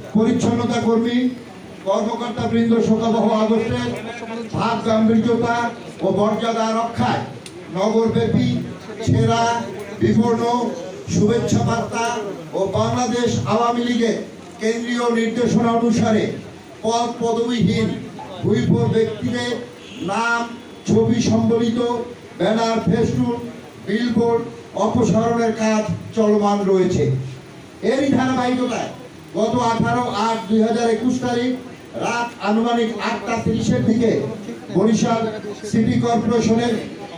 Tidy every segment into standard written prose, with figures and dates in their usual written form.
পরিচ্ছন্নতা কর্মী কর্মকর্তা বৃন্দ শোকাবহ আগস্টের ভাব গাম্ভীর্যতা ও মর্যাদা রক্ষায় নগরব্যাপী সেরা বিবর্ণ শুভেচ্ছা বার্তা ও বাংলাদেশ আওয়ামী লীগের কেন্দ্রীয় নির্দেশনা অনুসারে পদ পদবিহীন ভূইফোর ব্যক্তিদের নাম ছবি সম্বলিত ব্যানার ফেস্টুন বিলবোর্ড অপসারণের কাজ চলমান রয়েছে। এরই ধারাবাহিকতায় গত 18/8/2021 তারিখ রাত আনুমানিক 8:30-এর দিকে বরিশাল সিটি কর্পোরেশনের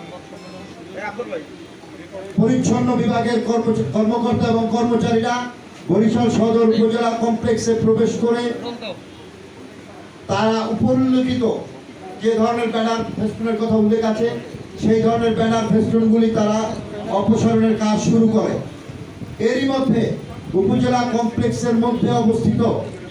পরিচ্ছন্ন বিভাগের কর্মকর্তা এবং কর্মচারীরা বরিশাল সদর উপজেলা কমপ্লেক্সে প্রবেশ করে তারা উপরিল্লিখিত যে ধরনের ব্যানার ফেস্টুনের কথা উল্লেখ আছে সেই ধরনের ব্যানার ফেস্টুনগুলি তারা অপসারণের কাজ শুরু করে। এরই মধ্যে উপজেলা কমপ্লেক্সের মধ্যে অবস্থিত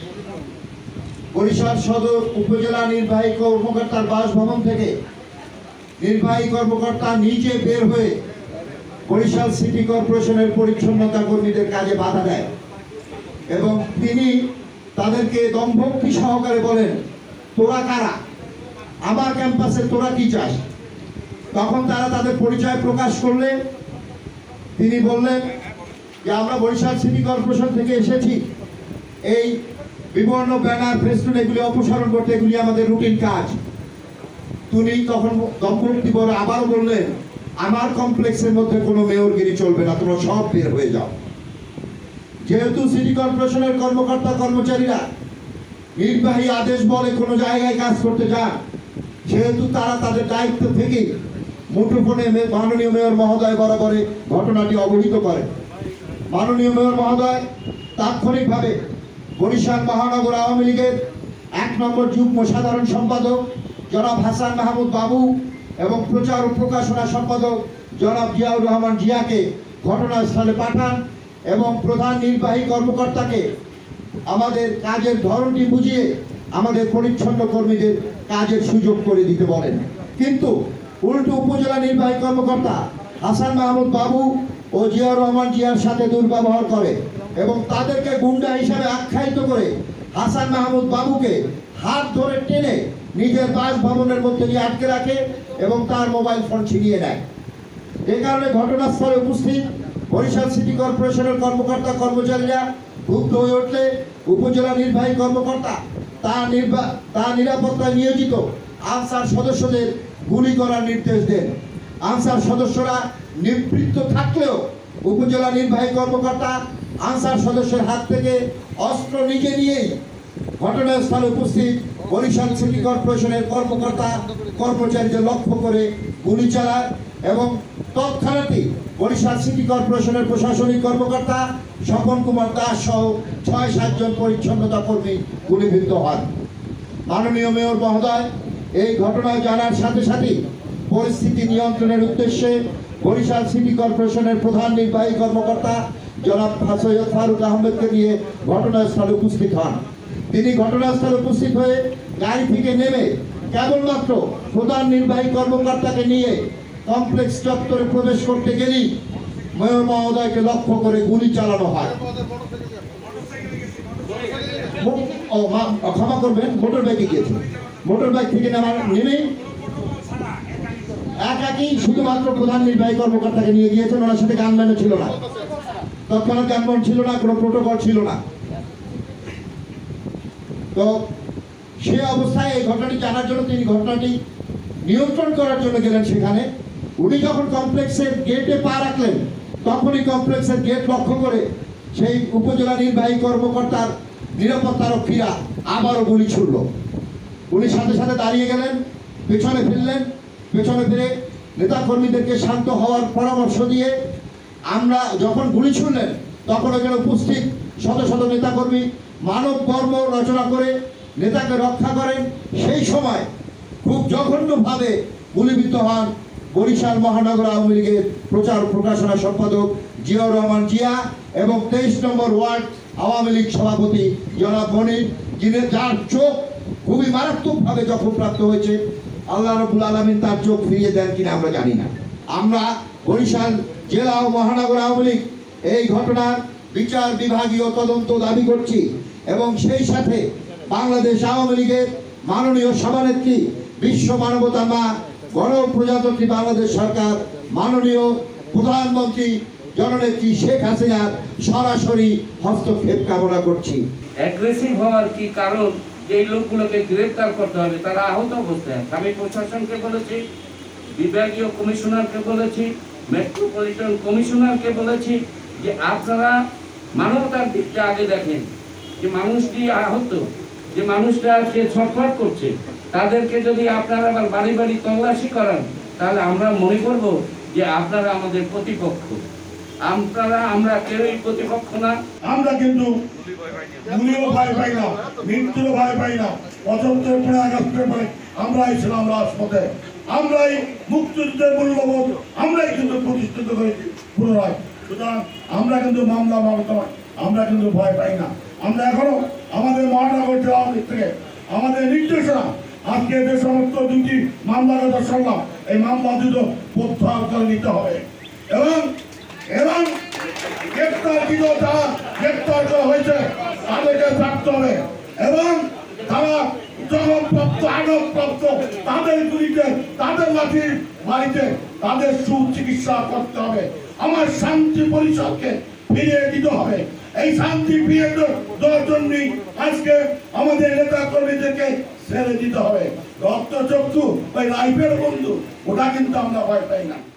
বরিশাল সদর উপজেলা নির্বাহী কর্মকর্তার বাসভবন থেকে নির্বাহী কর্মকর্তা নিজে বের হয়ে বরিশাল সিটি কর্পোরেশনের পরিচ্ছন্নতা কর্মীদের কাজে বাধা দেয় এবং তিনি তাদেরকে দম্ভক্তি সহকারে বলেন, তোরা কারা, আমার ক্যাম্পাসে তোরা কি চাস? তখন তারা তাদের পরিচয় প্রকাশ করলে তিনি বললেন যে আমরা বরিশাল সিটি কর্পোরেশন থেকে এসেছি, এই বিভিন্ন ব্যানার ফেস্টুন এগুলি অপসারণ করতে, এগুলি আমাদের রুটিন কাজ। তিনি তখন দম্ভক্তি বলে আবারও বললেন, আমার কমপ্লেক্সের মধ্যে কোনো মেয়রগিরি চলবে না, তোমরা সব বের হয়ে যাও। যেহেতু সিটি কর্পোরেশনের কর্মকর্তা কর্মচারীরা নির্বাহী আদেশ বলে কোনো জায়গায় কাজ করতে যান, সেহেতু তারা তাদের দায়িত্ব থেকে মুঠোফোনে মাননীয় মেয়র মহোদয় বরাবরে ঘটনাটি অবহিত করে। মাননীয় মেয়র মহোদয় তাৎক্ষণিকভাবে বরিশাল মহানগর আওয়ামী লীগের 1 নম্বর যুগ্ম সাধারণ সম্পাদক জনাব হাসান মাহমুদ বাবু এবং প্রচার ও প্রকাশনা সম্পাদক জনাব জিয়াউর রহমান জিয়াকে ঘটনাস্থলে পাঠান এবং প্রধান নির্বাহী কর্মকর্তাকে আমাদের কাজের ধরনটি বুঝিয়ে আমাদের পরিচ্ছন্ন কর্মীদের কাজের সুযোগ করে দিতে বলেন। কিন্তু উল্টো উপজেলা নির্বাহী কর্মকর্তা হাসান মাহমুদ বাবু ও জিয়াউর রহমান জিয়ার সাথে দুর্ব্যবহার করে এবং তাদেরকে গুন্ডা হিসাবে আখ্যায়িত করে হাসান মাহমুদ বাবুকে হাত ধরে টেনে নিজের বাসভবনের মধ্যে নিয়ে আটকে রাখে এবং তার মোবাইল ফোন ছিনিয়ে নেয়। এ কারণে ঘটনাস্থলে উপস্থিত বরিশাল সিটি কর্পোরেশনের কর্মকর্তা কর্মচারীরা ক্ষুব্ধ হয়ে উঠলে উপজেলা নির্বাহী কর্মকর্তা তার নিরাপত্তায় নিয়োজিত আনসার সদস্যদের গুলি করার নির্দেশ দেন। আনসার সদস্যরা নিবৃত্ত থাকলেও উপজেলা নির্বাহী কর্মকর্তা আনসার সদস্যের হাত থেকে অস্ত্র নিজে নিয়েই ঘটনাস্থলে উপস্থিত বরিশাল সিটি কর্পোরেশনের কর্মকর্তা কর্মচারীদের লক্ষ্য করে গুলি চালায় এবং তৎক্ষণাৎই বরিশাল সিটি কর্পোরেশনের প্রশাসনিক কর্মকর্তা স্বপন কুমার দাস সহ 6-7 জন পরিচ্ছন্নতা কর্মী গুলিবিদ্ধ হন। মাননীয় মেয়র মহোদয় এই ঘটনা জানার সাথে সাথে পরিস্থিতি নিয়ন্ত্রণের উদ্দেশ্যে বরিশাল সিটি কর্পোরেশনের প্রধান নির্বাহী কর্মকর্তা জনাব সৈয়দ ফারুক আহমেদকে নিয়ে ঘটনাস্থলে উপস্থিত হন। তিনি ঘটনাস্থলে উপস্থিত হয়ে গাড়ি থেকে নেমে কেবলমাত্র প্রধান নির্বাহী কর্মকর্তাকে নিয়ে কমপ্লেক্স চত্বরে প্রবেশ করতে গেলেই মেয়র মহোদয়কে লক্ষ্য করে গুলি চালানো হয়। ক্ষমা করবেন, মোটর বাইকে গিয়েছে। মোটর বাইক থেকে নেমে একাকি শুধুমাত্র প্রধান নির্বাহী কর্মকর্তাকে নিয়ে গিয়েছেন। ওনার সাথে গানম্যানও ছিল না, তৎক্ষণাৎ গানম্যান ছিল না, কোনো প্রোটোকল ছিল না। তো সে অবস্থায় এই ঘটনাটি জানার জন্য তিনি ঘটনাটি নিয়ন্ত্রণ করার জন্য গেলেন সেখানে। উনি যখন কমপ্লেক্সের গেটে পা রাখলেন তখনই কমপ্লেক্সের গেট লক্ষ্য করে সেই উপজেলা নির্বাহী কর্মকর্তার নিরাপত্তারক্ষীরা আবারও গুলি ছুড়ল। উনি সাথে সাথে দাঁড়িয়ে গেলেন, পেছনে ফিরলেন। পেছনে ফিরে নেতাকর্মীদেরকে শান্ত হওয়ার পরামর্শ দিয়ে আমরা যখন গুলি ছুড়লেন তখন এখানে উপস্থিত শত শত নেতাকর্মী মানব কর্ম রচনা করে নেতাকে রক্ষা করেন। সেই সময় খুব জঘন্যভাবে গুলিবিদ্ধ হন বরিশাল মহানগর আওয়ামী লীগের প্রচার প্রকাশনা সম্পাদক জিয়াউর রহমান জিয়া এবং 23 নম্বর ওয়ার্ড আওয়ামী লীগ সভাপতি জনাব মনির, যার চোখ খুবই মারাত্মকভাবে জখমপ্রাপ্ত হয়েছে। আল্লাহ রাব্বুল আলামিন তার চোখ ফিরিয়ে দেন কিনা আমরা জানি না। আমরা বরিশাল জেলা ও মহানগর আওয়ামী লীগ এই ঘটনার বিচার বিভাগীয় তদন্ত দাবি করছি এবং সেই সাথে বাংলাদেশ আওয়ামী লীগের মাননীয় সভানেত্রী বিশ্ব মানবতা মা গণপ্রজাতন্ত্রী বাংলাদেশ সরকার মাননীয় প্রধানমন্ত্রী জননেত্রী শেখ হাসিনার সরাসরি হস্তক্ষেপ কামনা করছি। অ্যাগ্রেসিভ হওয়ার কি কারণ, যে এই লোকগুলোকে গ্রেফতার করতে হবে, তারা আহত অবস্থায়। আমি প্রশাসনকে বলেছি, বিভাগীয় কমিশনারকে বলেছি, মেট্রোপলিটন কমিশনারকে বলেছি যে আপনারা মানবতার দিকটা আগে দেখেন, যে মানুষটি আহত, যে মানুষটা আজকে ছটফট করছে, তাদেরকে যদি আপনারা আবার বাড়ি বাড়ি তল্লাশি করান, তাহলে আমরা মনে করব যে আপনারা আমাদের প্রতিপক্ষ। আমরা কেউই প্রতিপক্ষ না। আমরা কিন্তু গুলিও ভয় পাই না, মৃত্যুরও ভয় পাই না। ৭৫ পরে আগস্টের পরে আমরাই ছিলাম রাজপথে, আমরাই মুক্তিযুদ্ধের মূল্যবোধ আমরাই কিন্তু প্রতিষ্ঠিত করেছি পুনরায়। সুতরাং আমরা কিন্তু মামলা মোকদ্দমায় আমরা কিন্তু ভয় পাই না। আমরা এখনো আমাদের মহানগর জেলা থেকে আমাদের নির্দেশনা, আজকে যে সমস্ত দুটি মামলার কথা শুনলাম, এই মামলা দুটো প্রত্যাহার করে নিতে হবে এবং এবং গ্রেপ্তারকৃত যারা গ্রেপ্তার করা হয়েছে তাদেরকে থাকতে হবে এবং তারা জগৎপ্রাপ্ত আগতপ্রাপ্ত তাদের গুলিতে, তাদের লাঠির বাড়িতে তাদের সুচিকিৎসা করতে হবে। আমার শান্তি পরিষদকে ফিরিয়ে দিতে হবে। এই শান্তি ফিরিয়ে দেওয়ার জন্যই আজকে আমাদের নেতা কর্মীদেরকে ছেড়ে দিতে হবে। রক্তচক্ষু ওই লাইফের বন্ধু, ওটা কিন্তু আমরা ভয় পাই না।